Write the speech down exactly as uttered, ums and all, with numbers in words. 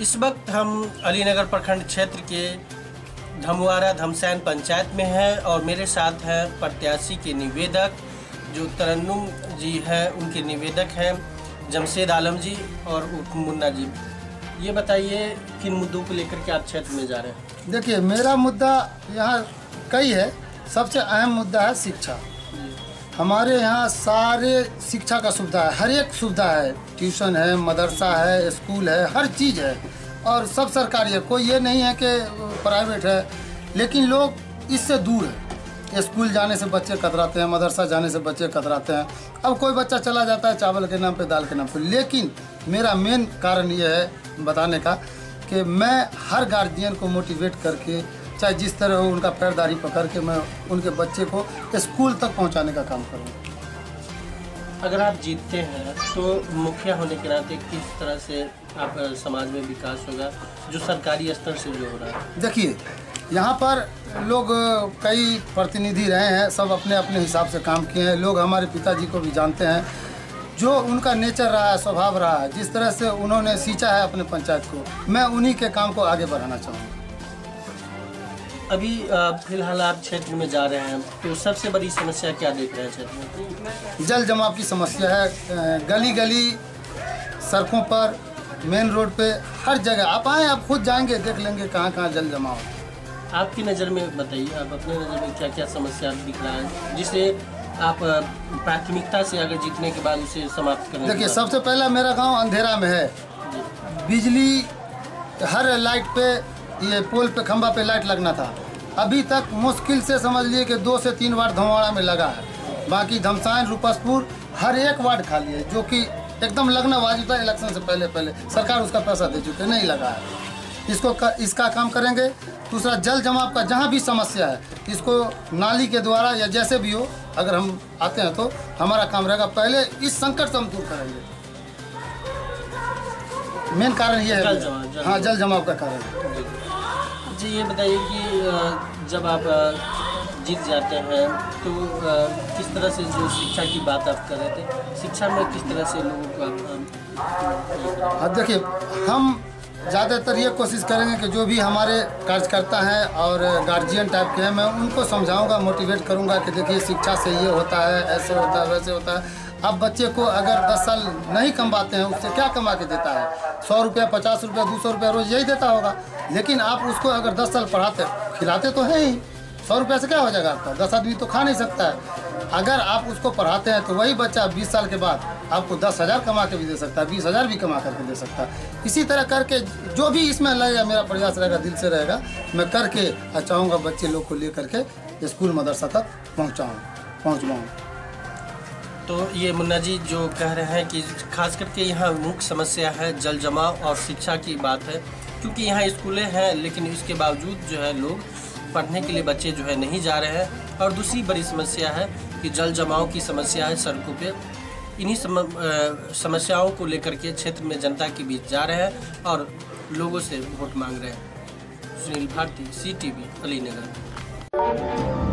इस वक्त हम अलीनगर प्रखंड क्षेत्र के धमुआरा धमसैन पंचायत में हैं और मेरे साथ हैं प्रत्याशी के निवेदक जो तरन्नुम जी हैं, उनके निवेदक हैं जमशेद आलम जी और मुन्ना जी। ये बताइए किन मुद्दों को लेकर के आप क्षेत्र में जा रहे हैं? देखिए, मेरा मुद्दा यहाँ कई है। सबसे अहम मुद्दा है शिक्षा। हमारे यहाँ सारे शिक्षा का सुविधा है, हर एक सुविधा है। ट्यूशन है, मदरसा है, स्कूल है, हर चीज़ है और सब सरकारी है। कोई ये नहीं है कि प्राइवेट है, लेकिन लोग इससे दूर है। स्कूल जाने से बच्चे कतराते हैं, मदरसा जाने से बच्चे कतराते हैं। अब कोई बच्चा चला जाता है चावल के नाम पे, दाल के नाम पे। लेकिन मेरा मेन कारण ये है बताने का कि मैं हर गार्जियन को मोटिवेट करके, चाहे जिस तरह हो, उनका पैरदारी पकड़ के मैं उनके बच्चे को स्कूल तक पहुंचाने का काम करूँगा। अगर आप जीतते हैं तो मुखिया होने के नाते किस तरह से आप समाज में विकास होगा जो सरकारी स्तर से जो हो रहा है? देखिए, यहाँ पर लोग कई प्रतिनिधि रहे हैं, सब अपने अपने हिसाब से काम किए हैं। लोग हमारे पिताजी को भी जानते हैं, जो उनका नेचर रहा है, स्वभाव रहा है, जिस तरह से उन्होंने सींचा है अपने पंचायत को, मैं उन्हीं के काम को आगे बढ़ाना चाहूँगा। अभी फिलहाल आप क्षेत्र में जा रहे हैं तो सबसे बड़ी समस्या क्या देख रहे हैं क्षेत्र में? जल जमाव की समस्या है। गली गली, सड़कों पर, मेन रोड पे, हर जगह आप आए, आप खुद जाएंगे, देख लेंगे कहाँ कहाँ जल जमाव है। आपकी नज़र में बताइए, आप अपने नज़र में क्या क्या समस्या दिख रहा है जिसे आप प्राथमिकता से अगर जीतने के बाद उसे समाप्त करें? देखिए, सबसे पहला मेरा गांव अंधेरा में है। बिजली हर लाइट पे, ये पोल पे, खंभा पे लाइट लगना था। अभी तक मुश्किल से समझ लिए कि दो से तीन वार्ड धमवाड़ा में लगा है। बाकी धमसाइन, रूपसपुर हर एक वार्ड खाली है, जो कि एकदम लगना वाजिब था। इलेक्शन से पहले पहले सरकार उसका पैसा दे चुके, नहीं लगा है। इसको कर, इसका काम करेंगे। दूसरा, जल जमाव का जहाँ भी समस्या है, इसको नाली के द्वारा या जैसे भी हो, अगर हम आते हैं तो हमारा काम रहेगा। पहले इस संकट से हम दूर करेंगे। मेन कारण ये है, हाँ, जल जमाव का कारण। जी, ये बताइए कि जब आप जीत जाते हैं तो किस तरह से, जो शिक्षा की बात आप कर रहे थे, शिक्षा में किस तरह से लोगों को? अब देखिए, हम ज़्यादातर ये कोशिश करेंगे कि जो भी हमारे कार्यकर्ता हैं और गार्जियन टाइप के हैं, मैं उनको समझाऊंगा, मोटिवेट करूंगा कि देखिए, शिक्षा से ये होता है, ऐसे होता है, वैसे होता है। अब बच्चे को अगर दस साल नहीं कमाते हैं, उससे क्या कमा के देता है? सौ रुपया, पचास रुपया, दो सौ रुपया रोज यही देता होगा। लेकिन आप उसको अगर दस साल पढ़ाते, खिलाते तो हैं ही, सौ रुपया से क्या हो जाएगा आपका? दस आदमी तो खा नहीं सकता है। अगर आप उसको पढ़ाते हैं तो वही बच्चा बीस साल के बाद आपको दस हज़ार कमा के भी दे सकता है, बीस हज़ार भी कमा करके दे सकता है। इसी तरह करके जो भी इसमें लगेगा, मेरा प्रयास रहेगा, दिल से रहेगा, मैं करके चाहूँगा बच्चे लोग को ले करके स्कूल मदरसा तक पहुँचाऊँ पहुँचवाऊँ तो ये मुन्ना जी जो कह रहे हैं कि खास करके यहाँ मुख्य समस्या है जल जमाव और शिक्षा की बात है, क्योंकि यहाँ स्कूलें हैं लेकिन इसके बावजूद जो है लोग पढ़ने के लिए बच्चे जो है नहीं जा रहे हैं। और दूसरी बड़ी समस्या है कि जल जमाव की समस्या है सड़कों पे। इन्हीं सम, आ, समस्याओं को लेकर के क्षेत्र में जनता के बीच जा रहे हैं और लोगों से वोट मांग रहे हैं। Sunil Bharti, C T V, Alinagar.